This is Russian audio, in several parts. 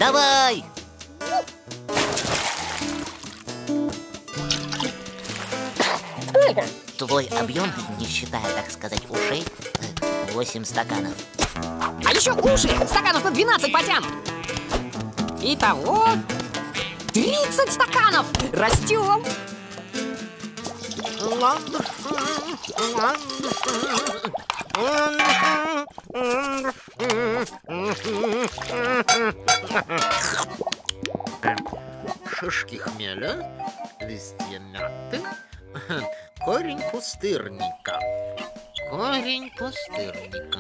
Давай! Сколько? Твой объем, не считая, так сказать, ушей, 8 стаканов. А еще уши стаканов на 12 потянут. Итого 30 стаканов. Растем. Шишки хмеля, листья мяты, корень пустырника. Корень пустырника.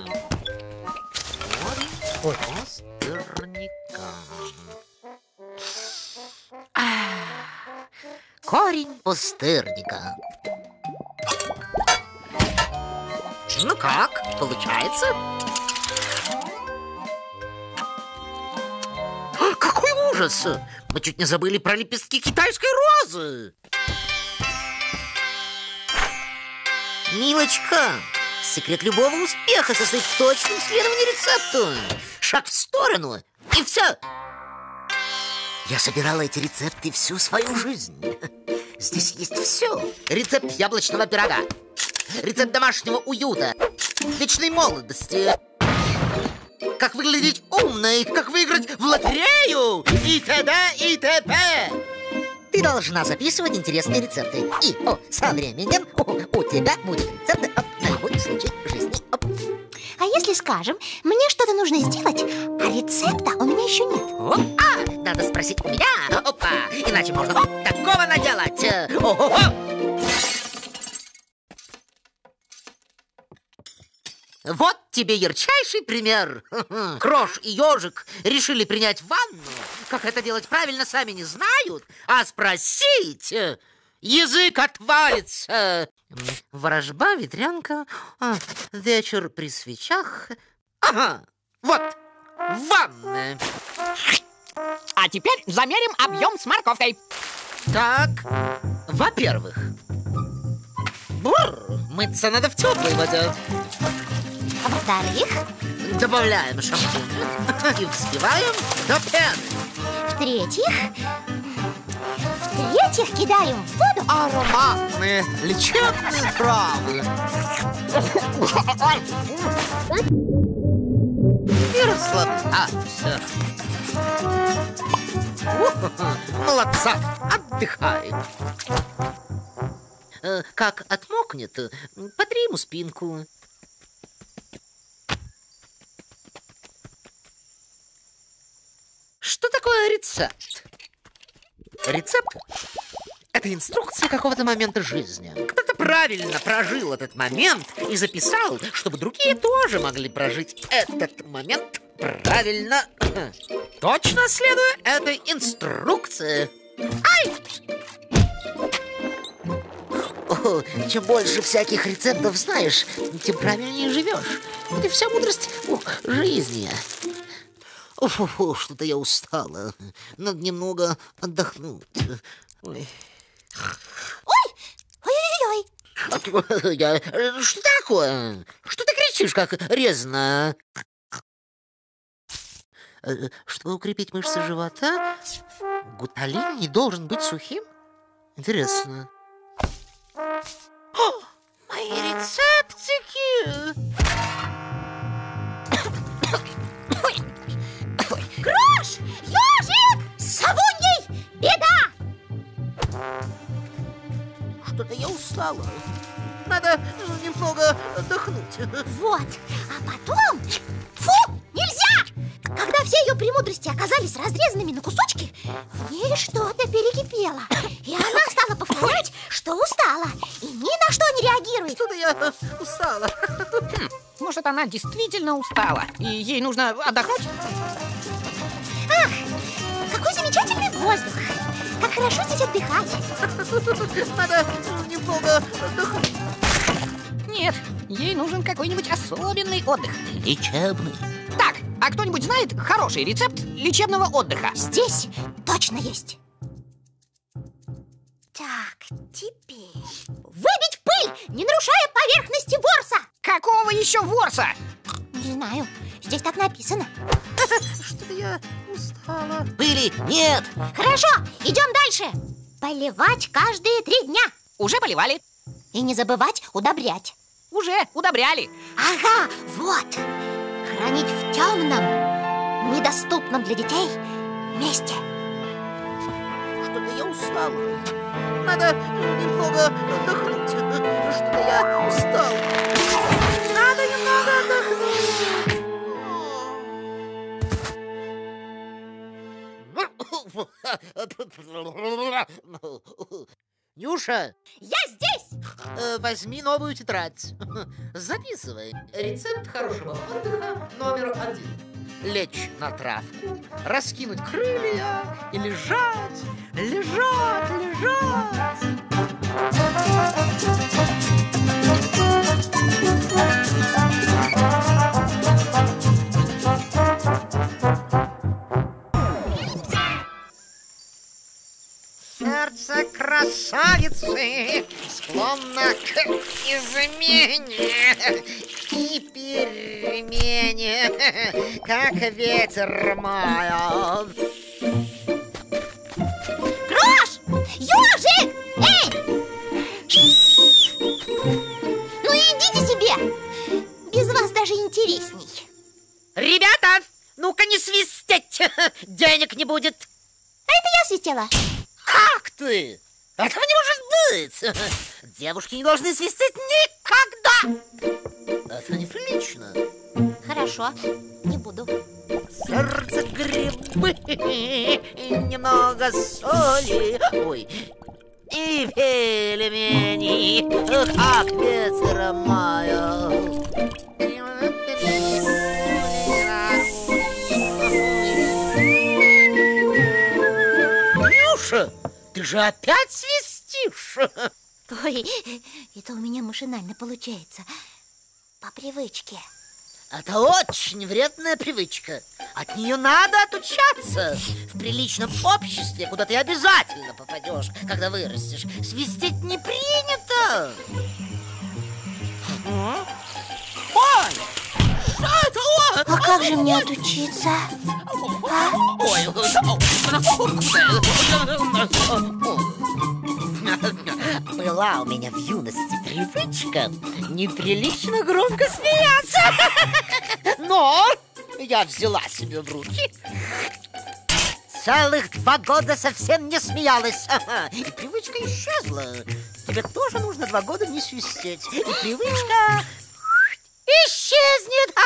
Корень пустырника. Корень пустырника. Ну как, получается? Какой ужас! Мы чуть не забыли про лепестки китайской розы. Милочка, секрет любого успеха состоит в точном следовании рецепту. Шаг в сторону, и все. Я собирала эти рецепты всю свою жизнь. Здесь есть все. Рецепт яблочного пирога, рецепт домашнего уюта, вечной молодости, как выглядеть умной, как выиграть в лотерею и т.д. и т.п. Ты должна записывать интересные рецепты. И со временем у тебя будет рецепт на любой случай жизни. А если, скажем, мне что-то нужно сделать, а рецепта у меня еще нет? Надо спросить у меня. Опа! Иначе можно такого наделать. Ого-го! Вот тебе ярчайший пример. Крош и ежик решили принять ванну. Как это делать правильно, сами не знают. А спросить язык отвалится. Ворожба, ветрянка, вечер при свечах. Ага, вот, ванная. А теперь замерим объем с морковкой. Так, во-первых, мыться надо в теплой воде. А во-вторых, Добавляем шампунь и взбиваем до пены. В-третьих, кидаем в воду Ароматные лечебные травы. И расслабляемся. Молодца, отдыхай. Как отмокнет, потри ему спинку. Что такое рецепт? Рецепт – это инструкция какого-то момента жизни. Кто-то правильно прожил этот момент и записал, чтобы другие тоже могли прожить этот момент правильно, точно следуя этой инструкции. Ай! Чем больше всяких рецептов знаешь, тем правильнее живешь. Это вся мудрость жизни. Что-то я устала. Надо немного отдохнуть. Ой! Ой-ой-ой! Что такое? Что ты кричишь, как резано? Чтобы укрепить мышцы живота, гуталин не должен быть сухим? Интересно. О, мои рецептики! Крош! Ёжик! С совуньей! Беда! Что-то я устала. Надо немного отдохнуть. Вот, а потом... Фу! Нельзя! Когда все ее премудрости оказались разрезанными на кусочки, в ней что-то перекипело. И она стала повторять, что устала, и ни на что не реагирует. Что-то я устала. Может, она действительно устала, и ей нужно отдохнуть? Ах, какой замечательный воздух! Как хорошо здесь отдыхать. Надо немного отдохнуть. Нет, ей нужен какой-нибудь особенный отдых. Лечебный. Так, а кто-нибудь знает хороший рецепт лечебного отдыха? Здесь точно есть. Так, теперь выбить пыль, не нарушая поверхности ворса. Какого еще ворса? Не знаю, здесь так написано. Что-то я устала. Пыли нет. Хорошо, идем дальше. Поливать каждые 3 дня. Уже поливали. И не забывать удобрять. Уже удобряли. Ага, вот. Хранить в темном, недоступном для детей месте. Что-то я устала. Надо немного отдохнуть. Что-то я устал. Надо немного отдохнуть. Нюша, Я здесь! возьми новую тетрадь. Записывай. Рецепт хорошего отдыха номер 1. Лечь на травку, раскинуть крылья и лежать, лежать, лежать. Сердце красавицы склонно к измене и перемене, как ветер мая. Крош! Ёжик! Эй! Ну идите себе! Без вас даже интересней. Ребята, ну-ка не свистеть, денег не будет. А это я свистела. Как ты? Этого не может быть. Девушки не должны свистеть никогда. Это неприлично. Хорошо, не буду. Сердце грибы, немного соли, ой, и пельмени, как ветер мая. Нюша, ты же опять свистишь? Ой, это у меня машинально получается. По привычке. Это очень вредная привычка. От нее надо отучаться. В приличном обществе, куда ты обязательно попадешь, когда вырастешь, свистеть не принято. Ой! Что это? А как же мне отучиться? Ой, была у меня в юности привычка неприлично громко смеяться. Но я взяла себя в руки. Целых 2 года совсем не смеялась. И привычка исчезла. Тебе тоже нужно 2 года не свистеть. И привычка исчезнет.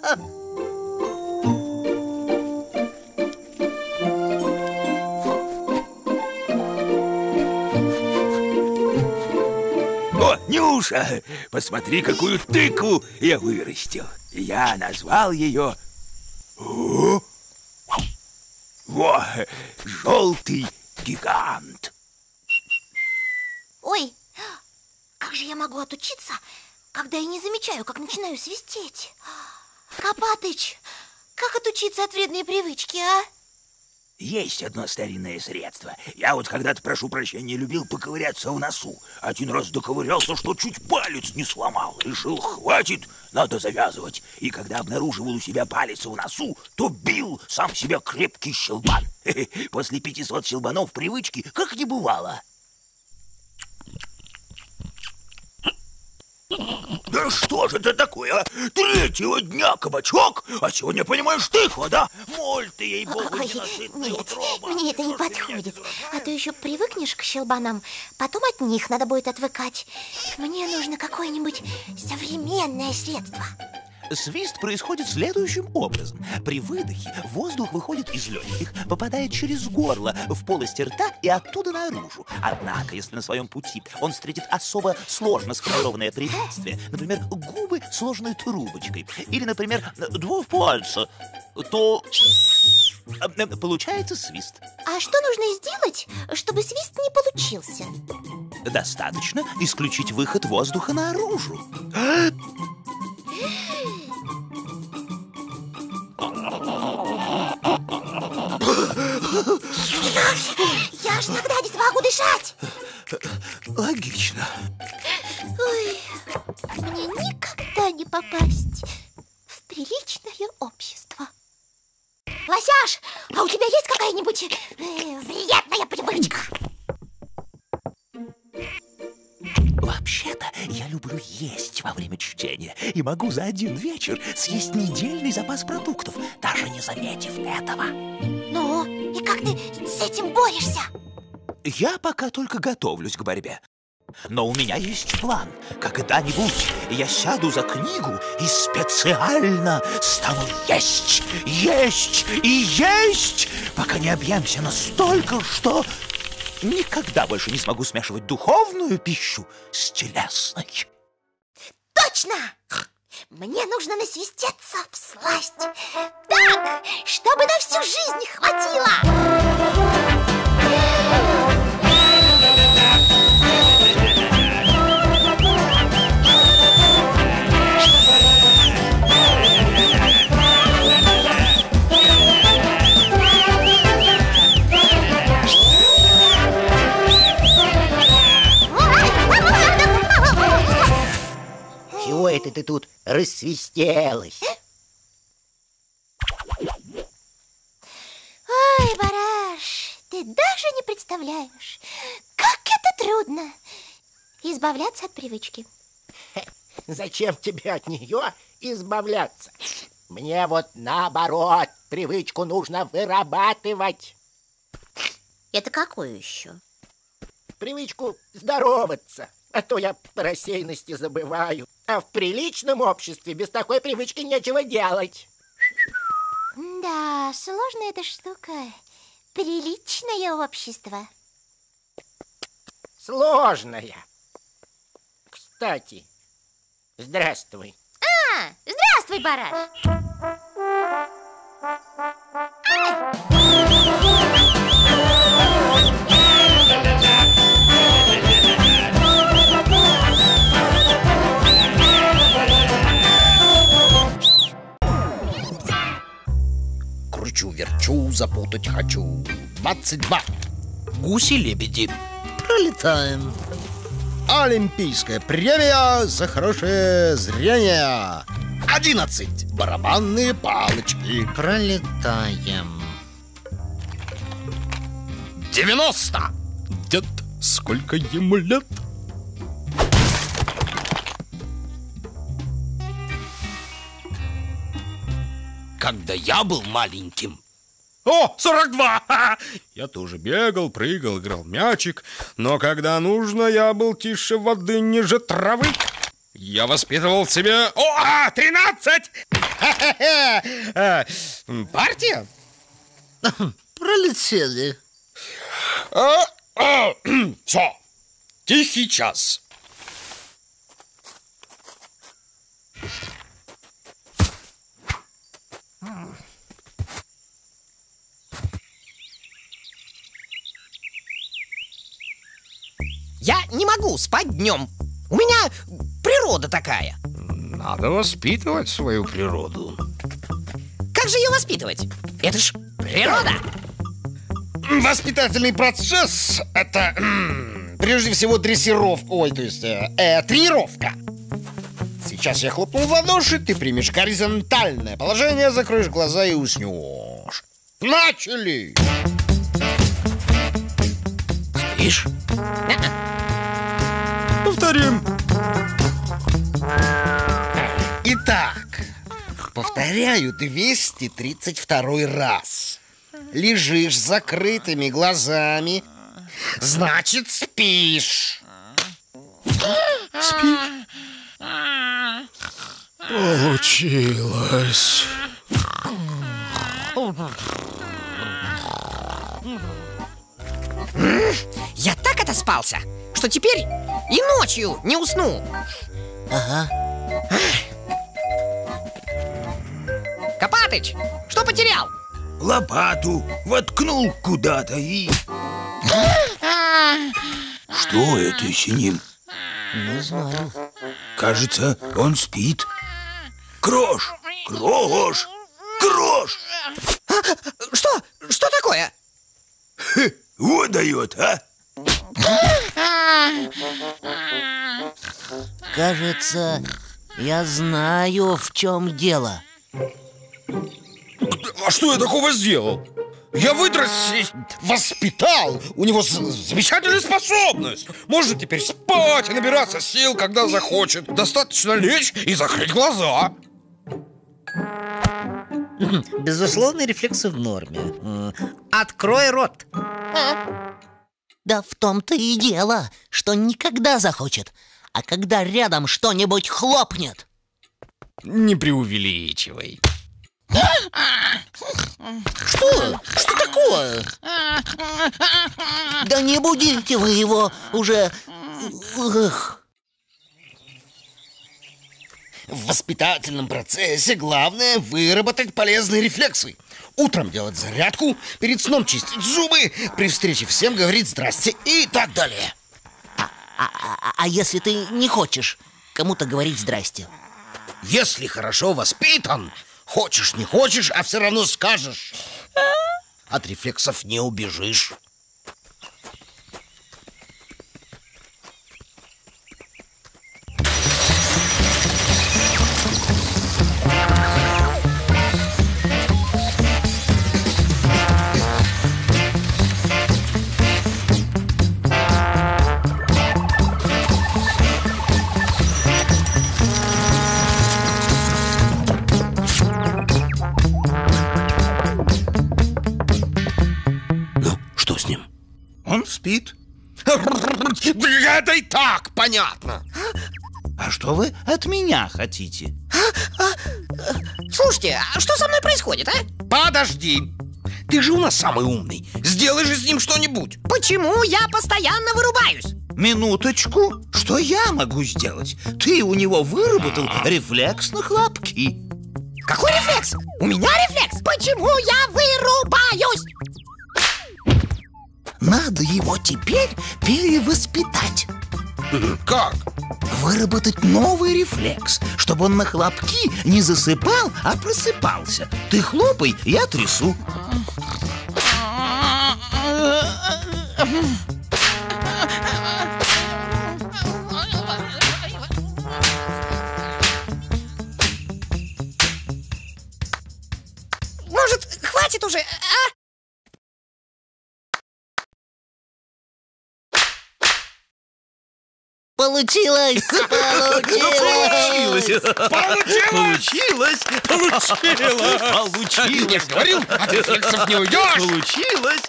О, Нюша, посмотри, какую тыкву я вырастил. Я назвал ее... Во, желтый гигант. Ой, как же я могу отучиться, когда я не замечаю, как начинаю свистеть? Копатыч, как отучиться от вредной привычки, а? Есть одно старинное средство. Я вот когда-то, прошу прощения, любил поковыряться в носу. Один раз доковырялся, что чуть палец не сломал. Решил, хватит, надо завязывать. И когда обнаруживал у себя палец в носу, то бил сам себя крепкий щелбан. После 500 щелбанов привычки как не бывало. Да что же это такое, а? 3-го дня кабачок, а сегодня, понимаешь, тыква, да? Моль ты, ей-богу, ненасытная нет, утроба. мне это не Что ж ты меня подходит. изуродовал? А то еще привыкнешь к щелбанам, потом от них надо будет отвыкать. Мне нужно какое-нибудь современное средство. Свист происходит следующим образом. При выдохе воздух выходит из легких, попадает через горло в полость рта и оттуда наружу. Однако, если на своем пути он встретит особо сложно сформированное препятствие, например, губы, сложенные трубочкой, или, например, 2 пальца, то получается свист. А что нужно сделать, чтобы свист не получился? Достаточно исключить выход воздуха наружу. Я ж тогда не смогу дышать. Логично. Ой, мне никогда не попасть в приличное общество. А у тебя есть какая-нибудь вредная привычка? Вообще-то я люблю есть во время чтения и могу за один вечер съесть недельный запас продуктов, даже не заметив этого. Ну, и как ты с этим борешься? Я пока только готовлюсь к борьбе. Но у меня есть план. Когда-нибудь я сяду за книгу и специально стану есть, есть и есть, пока не объемся настолько, что никогда больше не смогу смешивать духовную пищу с телесной. Точно! Мне нужно насвистеться всласть. Так, чтобы на всю жизнь хватило. Чего это ты тут рассвистелась? Ой, Бараш, ты даже не представляешь, как это трудно избавляться от привычки. Зачем тебе от нее избавляться? Мне вот наоборот, привычку нужно вырабатывать. Это какую еще? Привычку здороваться. А то я по рассеянности забываю. А в приличном обществе без такой привычки нечего делать. Да, сложная эта штука. Приличное общество. Сложная. Кстати, здравствуй. Здравствуй, Бараш. Кручу-верчу, запутать хочу. 22. Гуси-лебеди. Пролетаем. Олимпийская премия за хорошее зрение. 11. Барабанные палочки. Пролетаем. 90. Дед, сколько ему лет? Когда я был маленьким. О, 42! Я тоже бегал, прыгал, играл в мячик. Но когда нужно, я был тише воды, ниже травы. Я воспитывал в себе... 13! Партия? Пролетели. Все, тихий час. Я не могу спать днем. У меня природа такая. Надо воспитывать свою природу. Как же ее воспитывать? Это ж природа. Воспитательный процесс – это прежде всего дрессировка, тренировка. Сейчас я хлопну в ладоши, ты примешь горизонтальное положение, закроешь глаза и уснешь. Начали! Спишь? Повторим. Итак, повторяю 232 раз. Лежишь с закрытыми глазами, значит, спишь. Спишь? Получилось. Я так отоспался, что теперь и ночью не усну. Ага. Копатыч, что потерял? Лопату воткнул куда-то и... Что это с ним? Не знаю. Кажется, он спит. Крош! Крош! Крош! Что такое? Вот дает, а! Кажется, я знаю, в чем дело. А что я такого сделал? Я воспитал. У него замечательная способность. Может теперь спать и набираться сил, когда захочет. Достаточно лечь и закрыть глаза. Безусловно, рефлексы в норме. Открой рот. Да в том-то и дело, что никогда захочет, а когда рядом что-нибудь хлопнет. Не преувеличивай. Что? Что такое? Да не будите вы его уже. Эх. В воспитательном процессе главное выработать полезные рефлексы. Утром делать зарядку, перед сном чистить зубы, при встрече всем говорить «здрасте» и так далее. А если ты не хочешь кому-то говорить «здрасте»? Если хорошо воспитан, хочешь не хочешь, а все равно скажешь. От рефлексов не убежишь. Он спит. Это и так понятно. А что вы от меня хотите? Слушайте, а что со мной происходит, а? Подожди. Ты же у нас самый умный. Сделай же с ним что-нибудь. Почему я постоянно вырубаюсь? Минуточку. Что я могу сделать? Ты у него выработал рефлекс на хлопки. Какой рефлекс? У меня рефлекс? Почему я вырубаюсь? Надо его теперь перевоспитать. Как? Выработать новый рефлекс, чтобы он на хлопки не засыпал, а просыпался. Ты хлопай, я трясу. Может, хватит уже, а? Получилось! Получилось! Я же говорил, от рефлексов не уйдешь! Получилось!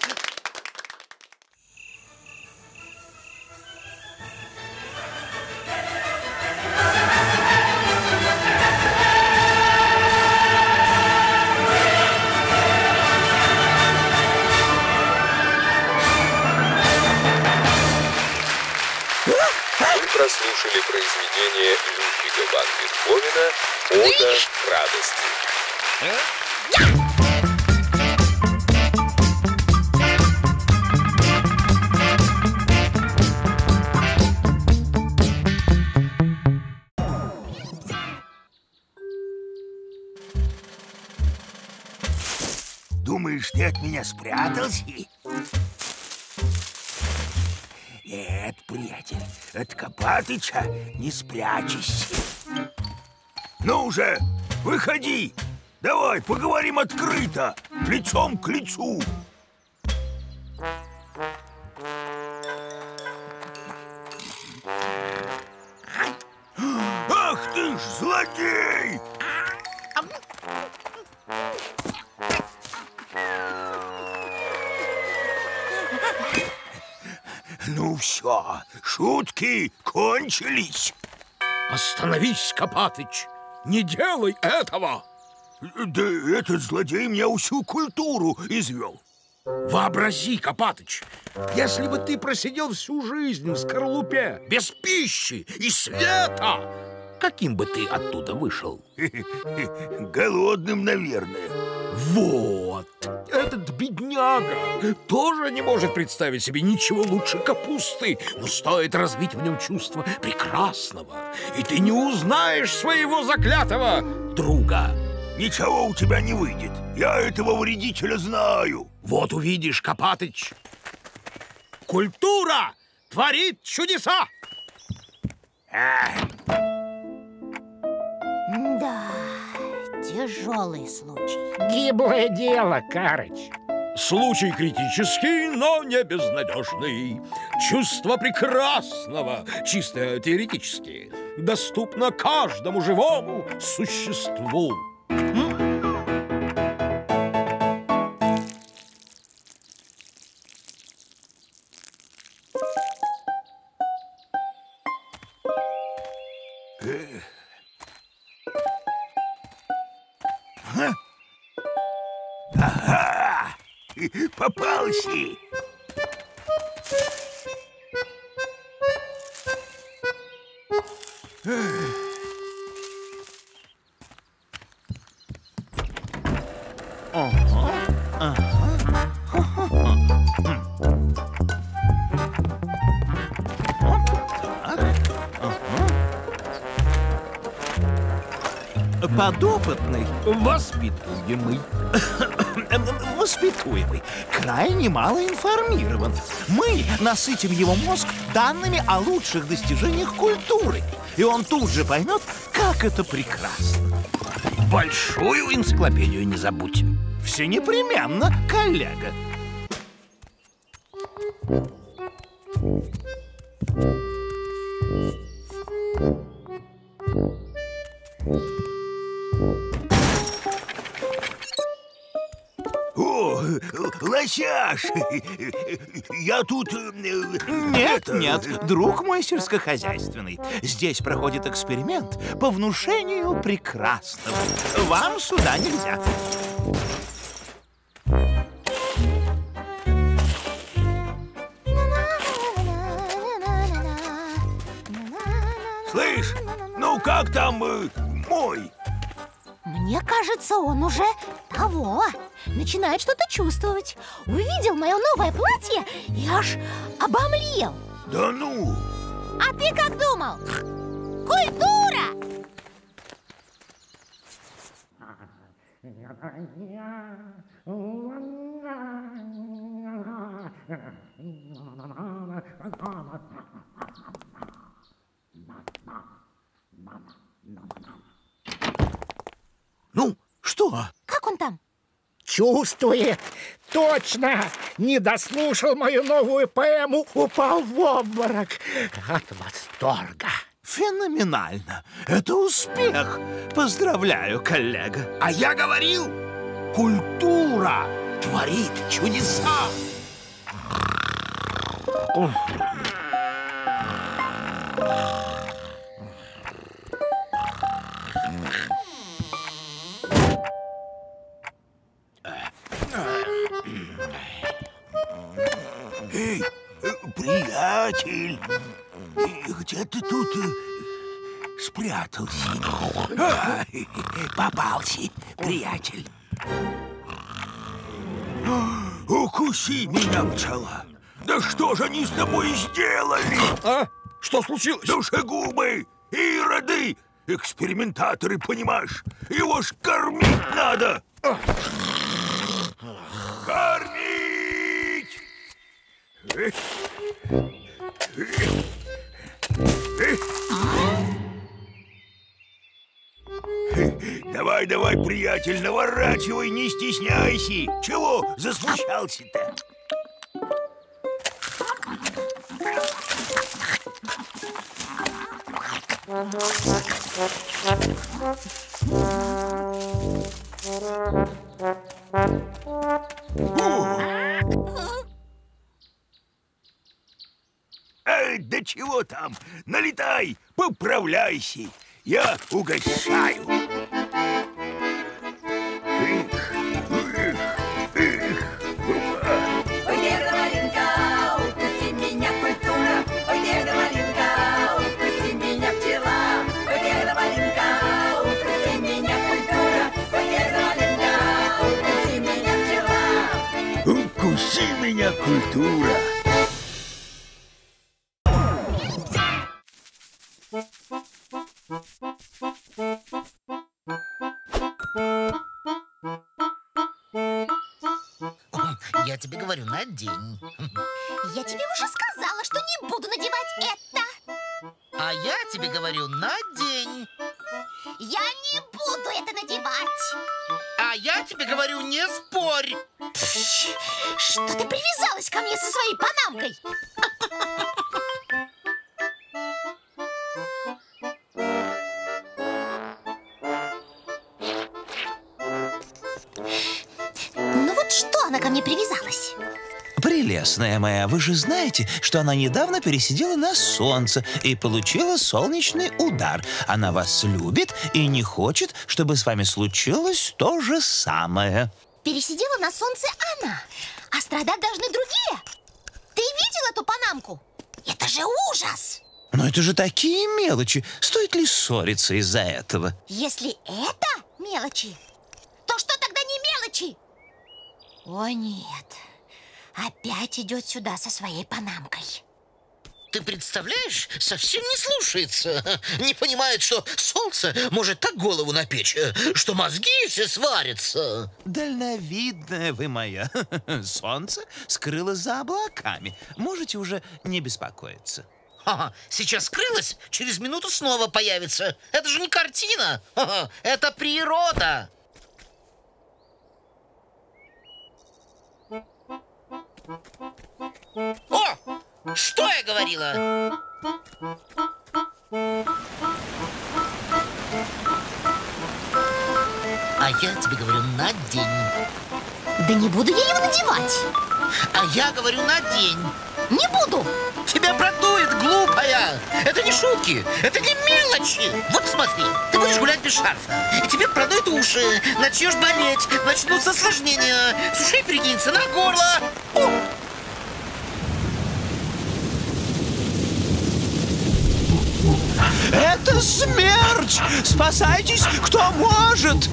Прослушали произведение Людвига ван Бетховена «Ода к радости». Думаешь, ты от меня спрятался? Нет, приятель, от Копатыча не спрячешься. Ну уже, выходи. Давай, поговорим открыто, лицом к лицу. Ах ты ж злодей! Ну все, шутки кончились. Остановись, Копатыч! Не делай этого! Да этот злодей мне всю культуру извел. Вообрази, Копатыч, если бы ты просидел всю жизнь в скорлупе, без пищи и света, каким бы ты оттуда вышел? Голодным, наверное. Вот! Этот бедняга тоже не может представить себе ничего лучше капусты, но стоит развить в нем чувство прекрасного, и ты не узнаешь своего заклятого друга. Ничего у тебя не выйдет. Я этого вредителя знаю. Вот увидишь, Копатыч. Культура творит чудеса. Да, тяжелый случай. Гиблое дело, Карыч. Случай критический, но не безнадежный. Чувство прекрасного, чисто теоретически, доступно каждому живому существу. Ага! Попался! Подопытный, воспитуемый. Воспитуемый крайне мало информирован. Мы насытим его мозг данными о лучших достижениях культуры, и он тут же поймет, как это прекрасно. Большую энциклопедию не забудь. Все непременно, коллега. О, лосяш! Я тут... Нет, друг мой сельскохозяйственный. Здесь проходит эксперимент по внушению прекрасного. Вам сюда нельзя. Слышь, ну как там мой? Мне кажется, он уже того. Начинает что-то чувствовать. Увидел мое новое платье и аж обомлел. Да ну! А ты как думал? Культура! Ну, что? Как он там? Чувствует. Точно. Не дослушал мою новую поэму, упал в обморок от восторга. Феноменально. Это успех. Поздравляю, коллега. А я говорил, культура творит чудеса. Эй, приятель, где ты тут спрятался? Попался, приятель. Укуси меня, пчела. Да что же они с тобой сделали? А? Что случилось? Душегубы, ироды, экспериментаторы, понимаешь? Его ж кормить надо. Кормить! Давай, давай, приятель, наворачивай, не стесняйся. Чего засмущался-то? Да чего там? Налетай, поправляйся. Я угощаю. Ой, деда Валенка, укуси меня, культура. Ой, деда Валенка, укуси меня, пчела. Ой, деда Валенка, укуси меня, культура. Ой, деда Валенка, укуси меня, пчела. Укуси меня, культура. Я тебе говорю, надень. Я тебе уже сказала, что не буду надевать это. А я тебе говорю, надень. Я не буду это надевать. А я тебе говорю, не спорь. Что ты привязалась ко мне со своей панамкой? Ну вот что она ко мне привязалась? Прелестная моя, вы же знаете, что она недавно пересидела на солнце и получила солнечный удар. Она вас любит и не хочет, чтобы с вами случилось то же самое. Пересидела на солнце она, а страдать должны другие. Ты видел эту панамку? Это же ужас! Но это же такие мелочи. Стоит ли ссориться из-за этого? Если это мелочи, то что тогда не мелочи? О нет, опять идет сюда со своей панамкой. Ты представляешь, совсем не слушается. Не понимает, что солнце может так голову напечь, что мозги все сварятся. Дальновидная вы моя. Солнце скрылось за облаками. Можете уже не беспокоиться. Ага, сейчас скрылось, через минуту снова появится. Это же не картина, это природа. О, что я говорила? А я тебе говорю, надень. Да не буду я его надевать. А я говорю, надень. Не буду. Тебя продует, глупая. Это не шутки, это не мелочи. Вот смотри, ты будешь гулять без шарфа, и тебе продует уши, начнешь болеть, начнутся осложнения, с ушей перекинется на горло. О! Это смерть! Спасайтесь, кто может!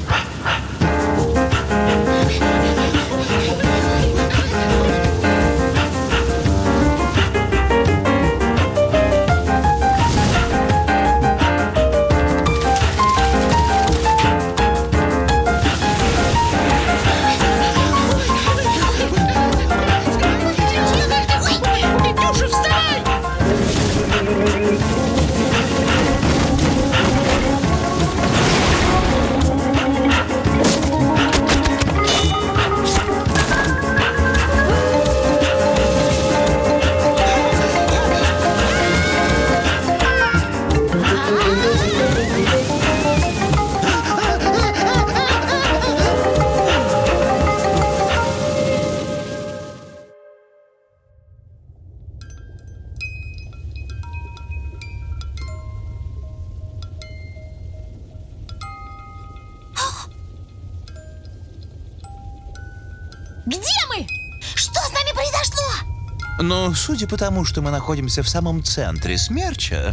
Где мы? Что с нами произошло? Но судя по тому, что мы находимся в самом центре смерча,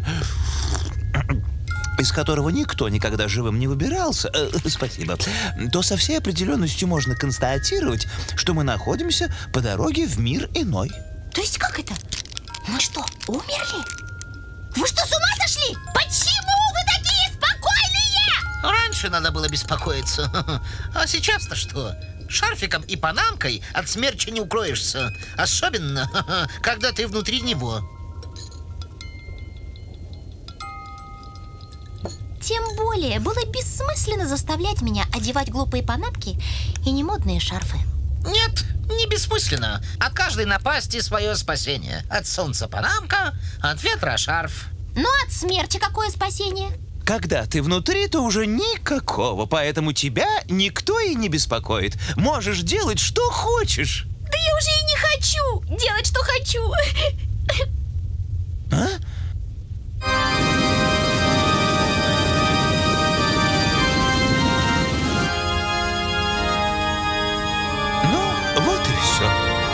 из которого никто никогда живым не выбирался, спасибо, то со всей определенностью можно констатировать, что мы находимся по дороге в мир иной. То есть как это? Мы что, умерли? Вы что, с ума сошли? Почему вы такие спокойные? Раньше надо было беспокоиться. А сейчас-то что? Шарфиком и панамкой от смерча не укроешься. Особенно, когда ты внутри него. Тем более было бессмысленно заставлять меня одевать глупые панамки и немодные шарфы. Нет, не бессмысленно. От каждой напасти свое спасение. От солнца панамка, от ветра шарф. Ну, от смерча какое спасение? Когда ты внутри, то уже никакого, поэтому тебя никто и не беспокоит. Можешь делать, что хочешь. Да я уже и не хочу делать, что хочу. А? Ну, вот и все.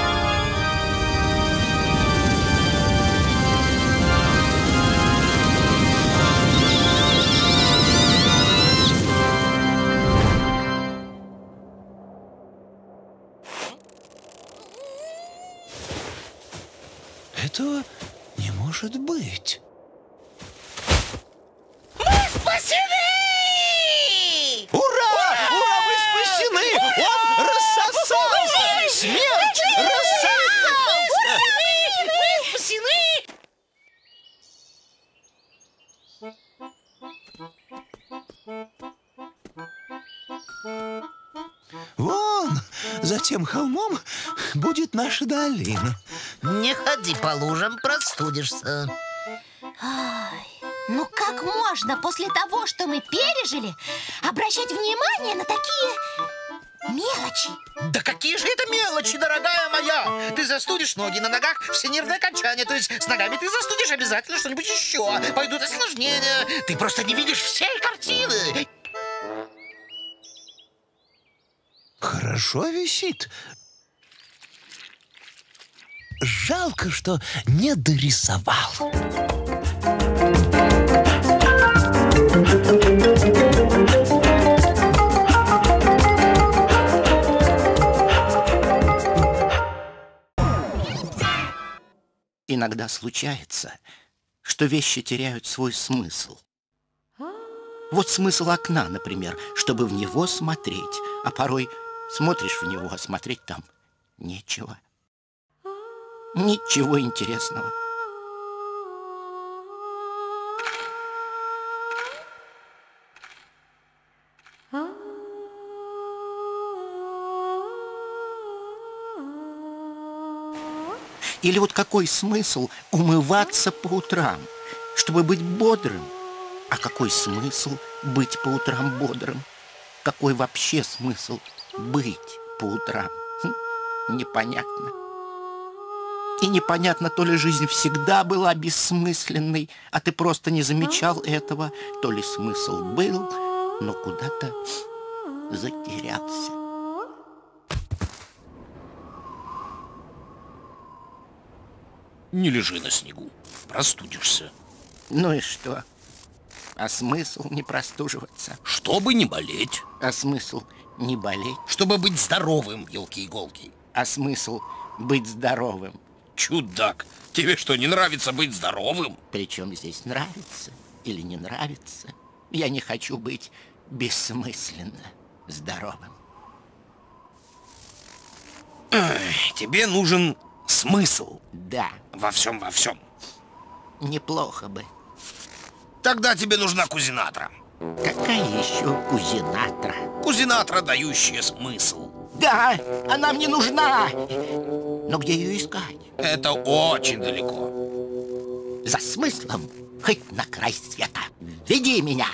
Этого не может быть. Мы спасены! Ура! Ура, вы спасены! Он рассосался! Смерть рассосался! Мы спасены! Вон, за тем холмом будет наша долина. Не ходи по лужам, простудишься. Ай, ну как можно после того, что мы пережили, обращать внимание на такие мелочи? Да какие же это мелочи, дорогая моя! Ты застудишь ноги, на ногах все нервные окончания. То есть с ногами ты застудишь обязательно что-нибудь еще. Пойдут осложнения. Ты просто не видишь всей картины. Хорошо висит. Жалко, что не дорисовал. Иногда случается, что вещи теряют свой смысл. Вот смысл окна, например, чтобы в него смотреть, а порой смотришь в него, а смотреть там нечего. Ничего интересного. Или вот какой смысл умываться по утрам, чтобы быть бодрым? А какой смысл быть по утрам бодрым? Какой вообще смысл быть по утрам? Непонятно. И непонятно, то ли жизнь всегда была бессмысленной, а ты просто не замечал этого, то ли смысл был, но куда-то затерялся. Не лежи на снегу, простудишься. Ну и что? А смысл не простуживаться? Чтобы не болеть. А смысл не болеть? Чтобы быть здоровым, елки-иголки. А смысл быть здоровым? Чудак, тебе что, не нравится быть здоровым? Причем здесь нравится или не нравится? Я не хочу быть бессмысленно здоровым. Тебе нужен смысл. Да. Во всем. Неплохо бы. Тогда тебе нужна кузинатра. Какая еще кузинатра? Кузинатра, дающая смысл. Да, она мне нужна. Но где ее искать? Это очень далеко. За смыслом хоть на край света. Веди меня.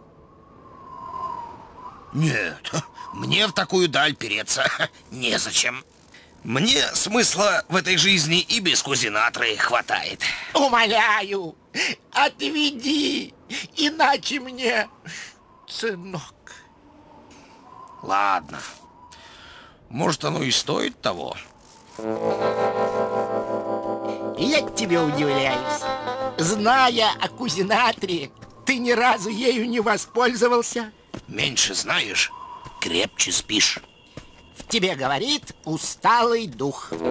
Нет, мне в такую даль переться незачем. Мне смысла в этой жизни и без кузинатры хватает. Умоляю, отведи, иначе мне, сынок. Ладно, может, оно и стоит того. Я тебе удивляюсь. Зная о кузинатре, ты ни разу ею не воспользовался? Меньше знаешь, крепче спишь. В тебе говорит усталый дух. Ты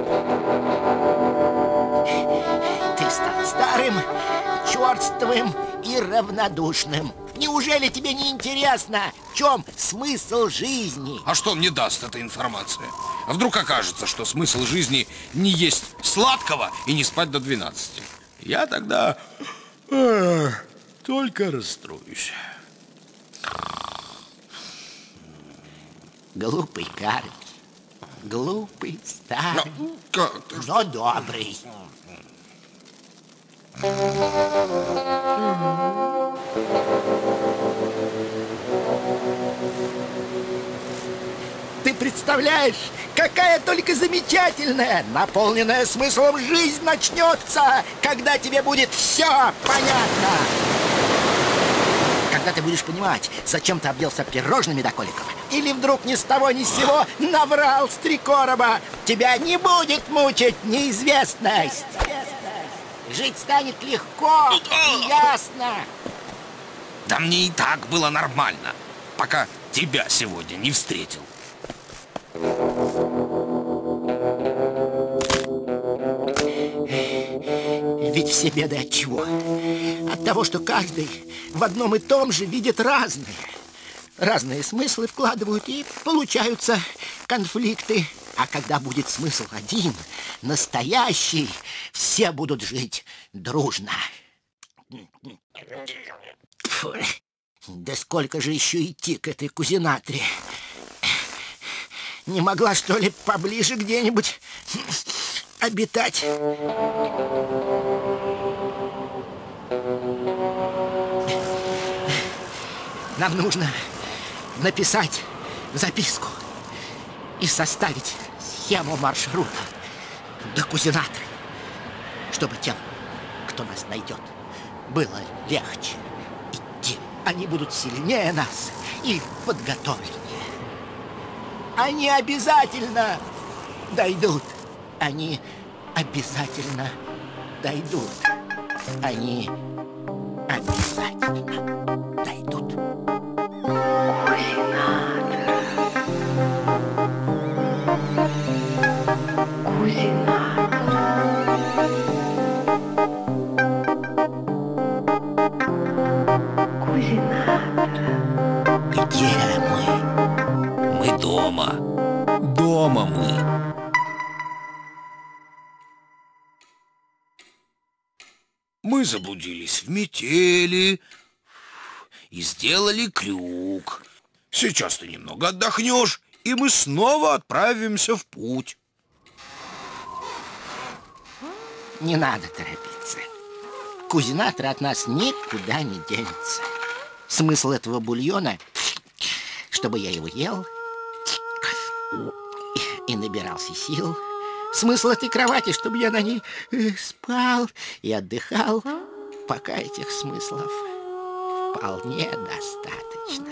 стал старым, черствым и равнодушным. Неужели тебе не интересно, в чем смысл жизни? А что мне даст эта информация? А вдруг окажется, что смысл жизни не есть сладкого и не спать до 12? Я тогда только расстроюсь. Глупый Карлич, глупый, старый, но добрый. Ты представляешь, какая только замечательная, наполненная смыслом жизнь начнется, когда тебе будет все понятно. Когда ты будешь понимать, зачем ты объелся пирожными до коликов, или вдруг ни с того ни с сего наврал с 3 короба, тебя не будет мучить неизвестность. Жить станет легко и ясно. Да мне и так было нормально, пока тебя сегодня не встретил. Ведь все беды от чего? От того, что каждый в одном и том же видит разные смыслы вкладывают, и получаются конфликты. А когда будет смысл один, настоящий, все будут жить дружно. Фу, да сколько же еще идти к этой кузинатре? не могла, что ли, поближе где-нибудь обитать? Нам нужно написать записку и составить схему маршрута до Кузинатра, чтобы тем, кто нас найдет, было легче идти. Они будут сильнее нас и подготовленнее. Они обязательно дойдут. Они обязательно дойдут. Они обязательно дойдут. Где мы? Мы дома. Дома мы. Мы заблудились в метели и сделали крюк. Сейчас ты немного отдохнешь, и мы снова отправимся в путь. Не надо торопиться. Кузинатор от нас никуда не денется. Смысл этого бульона, чтобы я его ел и набирался сил. Смысл этой кровати, чтобы я на ней спал и отдыхал. Пока этих смыслов вполне достаточно.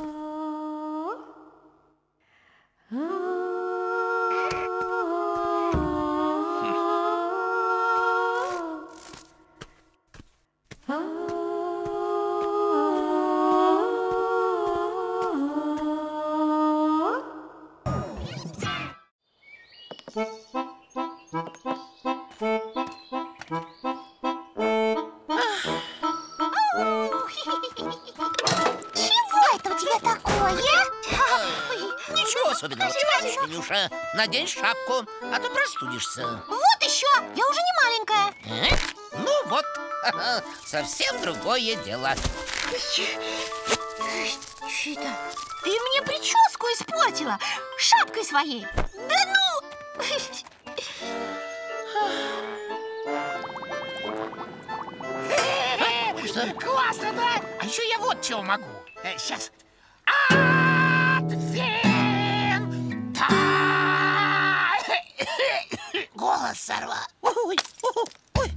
Нюша, надень шапку, а то простудишься. Вот еще, я уже не маленькая. Ну вот, совсем другое дело. Что это? Ты мне прическу испортила шапкой своей. Да ну! Что? Классно, да? А еще я вот чего могу. Сейчас. Голос сорвал. Ой, ой.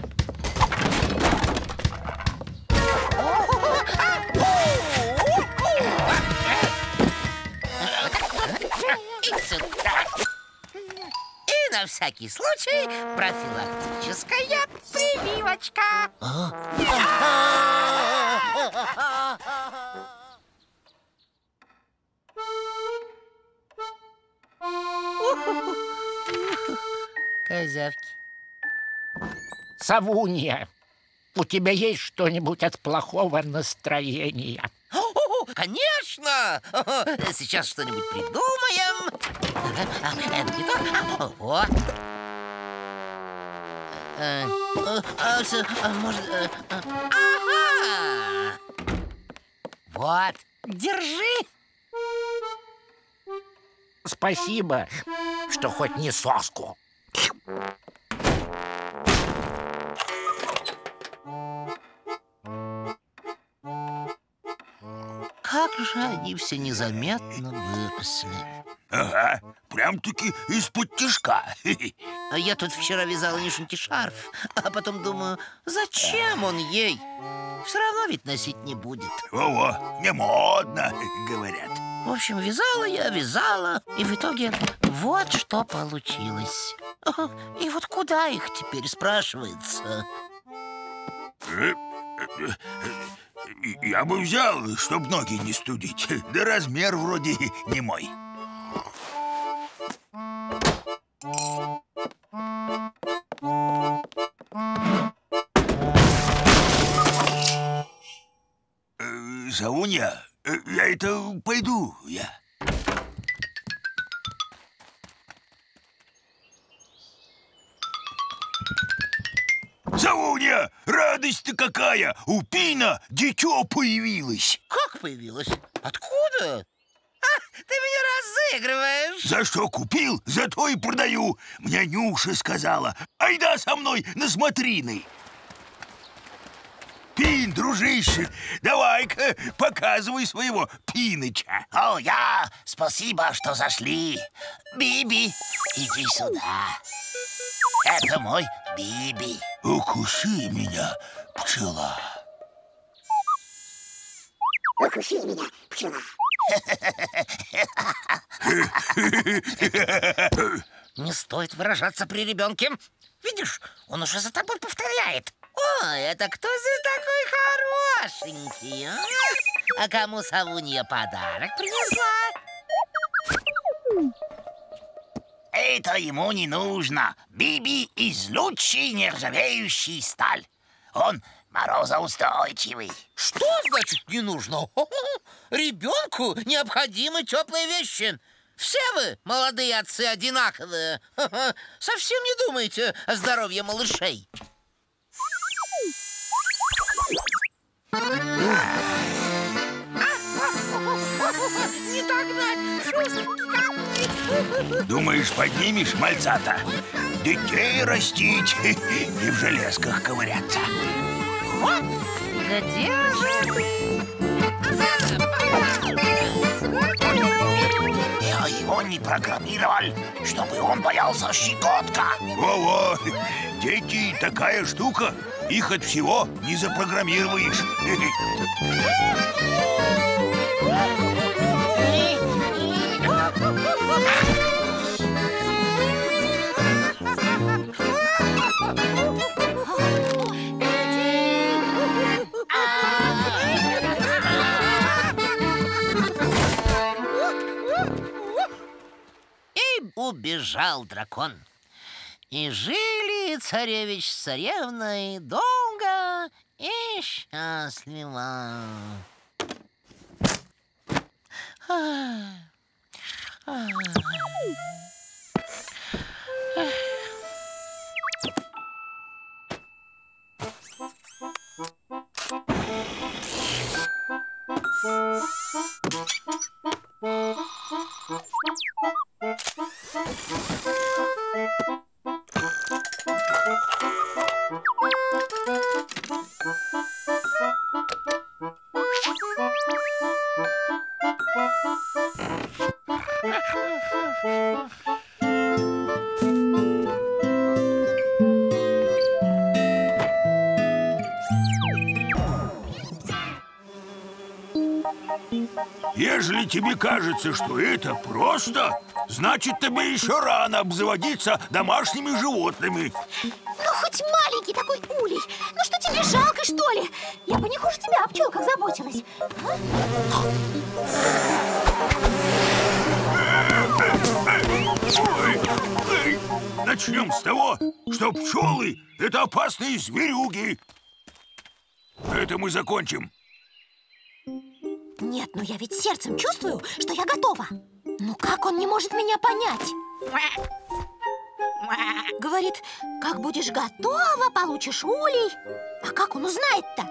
И сюда. И на всякий случай профилактическая прививочка. Козявки. Савунья, у тебя есть что-нибудь от плохого настроения? Конечно! Сейчас что-нибудь придумаем. Это не то. Вот. Может... Ага! Вот, держи. Спасибо, что хоть не соску. Как же они все незаметно выросли. Ага, прям-таки из-под тишка. А я тут вчера вязала Нюшеньке шарф, а потом думаю, зачем он ей? Все равно ведь носить не будет. Во-во, не модно, говорят. В общем, вязала я, вязала, и в итоге вот что получилось. И вот куда их теперь, спрашивается? Я бы взял, чтоб ноги не студить. Да размер вроде не мой. Савунья, я это пойду, я. Савунья, радость-то какая! У Пина дитё появилось. Как появилось? Откуда? Ты меня проигрываешь. За что купил, зато и продаю. Мне Нюша сказала. Айда со мной на смотрины. Пин, дружище, давай-ка показывай своего Пиныча. О, я, спасибо, что зашли. Биби, иди сюда. Это мой Биби. Укуси меня, пчела. Укуси меня, пчела. Не стоит выражаться при ребенке. Видишь, он уже за тобой повторяет. О, это кто здесь такой хорошенький, а? А кому совунья подарок принесла? Это ему не нужно. Биби из лучшей нержавеющей сталь. Он морозоустойчивый. Что значит не нужно? Ребенку необходимы теплые вещи. Все вы, молодые отцы, одинаковые. Совсем не думаете о здоровье малышей. Не догнать, шустренький какой. Думаешь, поднимешь мальца-то? Детей растить и в железках ковыряться. Где же ты? Я его не программировал, чтобы он боялся щекотка. Во-во, дети такая штука. Их от всего не запрограммируешь. И убежал дракон. И жили царевич с царевной долго и счастливо. Ежели тебе кажется, что это просто, значит, тебе еще рано обзаводиться домашними животными. Ну, хоть маленький такой улей. Ну, что тебе жалко, что ли? Я бы не хуже тебя о пчелках заботилась. Начнем с того, что пчелы – это опасные зверюги. На этом мы закончим. Нет, но я ведь сердцем чувствую, что я готова. Ну как он не может меня понять? Говорит, как будешь готова, получишь улей. А как он узнает-то?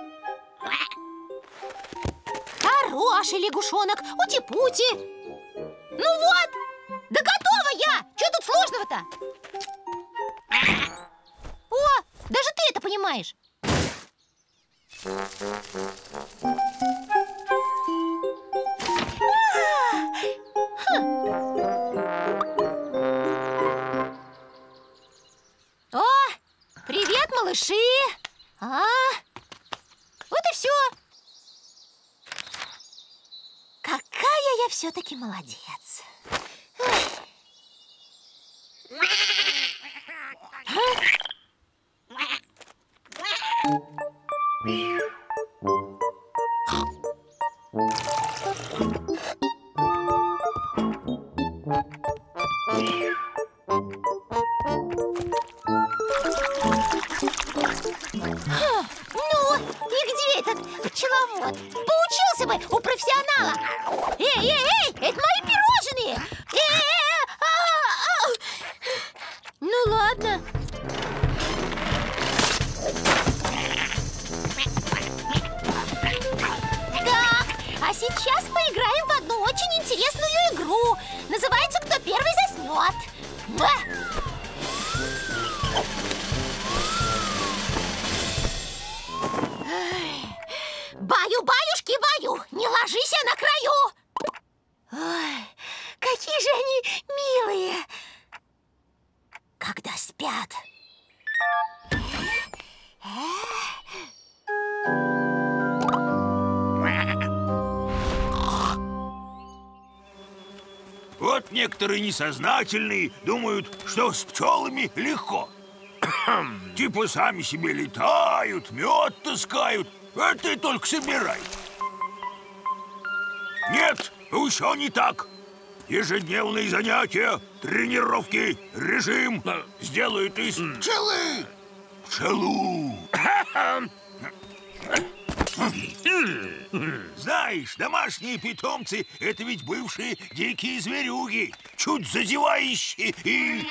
Хороший лягушонок, ути-пути. Ну вот, да готова я. Чего тут сложного-то? О, даже ты это понимаешь. О, привет, малыши! Вот и все. Какая я все-таки молодец. Ну, и где этот пчеловод? Поучился бы у профессионала. Эй, это мои пирожные. Ну ладно. Так, а сейчас поиграем в одну очень интересную игру. Называется «Кто первый заснет». Баю-баюшки, баю, не ложись на краю. Ой, какие же они милые, когда спят. Вот некоторые несознательные думают, что с пчелами легко. Типа сами себе летают, мед таскают, а ты только собирай. Нет, еще не так. Ежедневные занятия, тренировки, режим сделают из пчелы пчелу. Знаешь, домашние питомцы — это ведь бывшие дикие зверюги, чуть зазевающие и...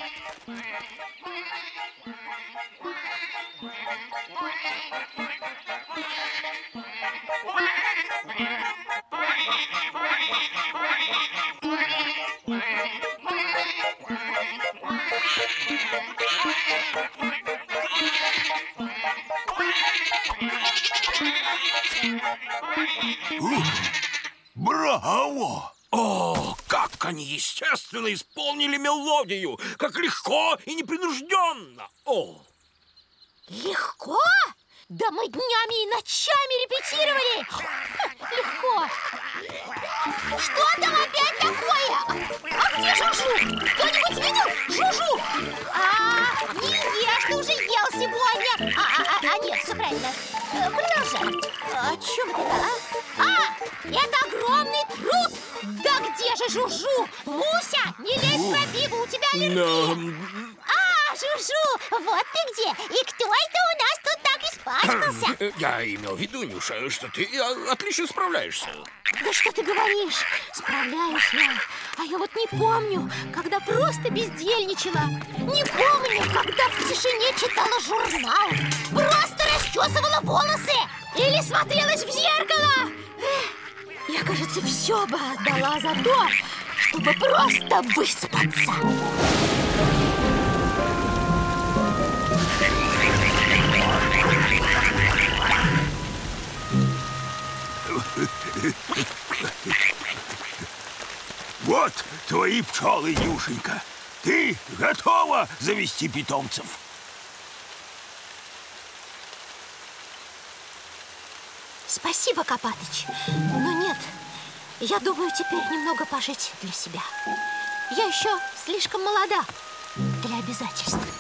Браво! О, как они естественно исполнили мелодию! Как легко и непринужденно! О! Легко? Да мы днями и ночами репетировали! Легко! Что там опять такое? А где Жужу? Кто-нибудь видел Жужу? Не ешь, ты уже ел сегодня. Нет, все правильно. Продолжай. О чем это, это огромный труд. Да где же Жужу? Муся, не лезь в пробиву, у тебя аллергия. Жужу, вот ты где. И кто это у нас тут так испачкался? Я имел в виду, Нюша, что ты отлично справляешься. Да что ты говоришь? Справляюсь я. А я вот не помню, когда просто бездельничала. Не помню, когда в тишине читала журнал. Просто расчесывала волосы. Или смотрелась в зеркало. Я, кажется, все бы отдала за то, чтобы просто выспаться. Вот твои пчелы, Нюшенька. Ты готова завести питомцев? Спасибо, Копатыч. Но нет, я думаю теперь немного пожить для себя. Я еще слишком молода для обязательств.